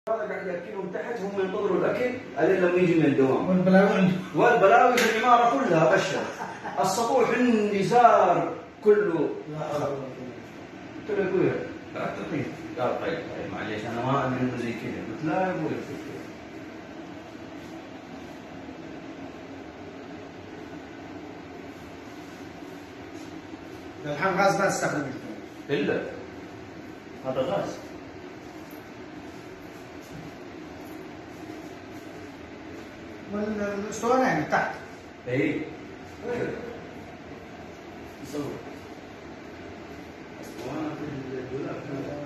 هذا قاعد ياكلهم تحت، هم ينتظروا الاكل الين لما يجي من الدوام. والبلاوي والبلاوي في العماره كلها بشر. السطوح عندي صار كله. قلت له يا ابوي لا تطير. قال طيب معليش انا ما ادري انه زي كذا. قلت لا يا ابوي الحين غاز ما تستخدم الا هذا غاز. والاسطوانه يعني تحت. اي يصور اسطوانه في الدولاب.